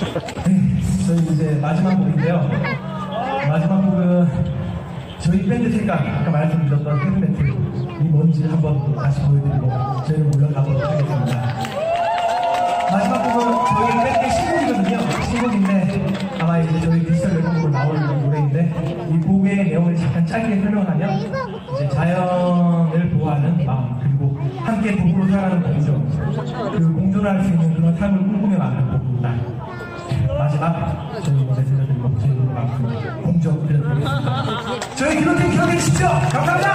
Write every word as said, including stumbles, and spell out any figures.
네, 저희 이제 마지막 곡인데요. 마지막 곡은 저희 밴드 생각, 아까 말씀드렸던 헤드메틀 이 뭔지 한번 다시 보여드리고 저희는 물러가도록 하겠습니다. 마지막 곡은 저희 밴드의 신곡이거든요. 신곡인데 아마 이제 저희 디지털 앨범으로 나올 노래인데 이 곡의 내용을 잠깐 짧게 설명하면 이제 자연을 보호하는 마음 그리고 함께 도구로 살아가는 공존 그 공존할 수 있는 그런 삶을 꿈꾸며 만든 곡입니다. 마지막 저희 노래 들려드리고 저희 노래 방송 공정 들려드리겠습니다. 저희 그렇게 기억해 주십시오. 감사합니다.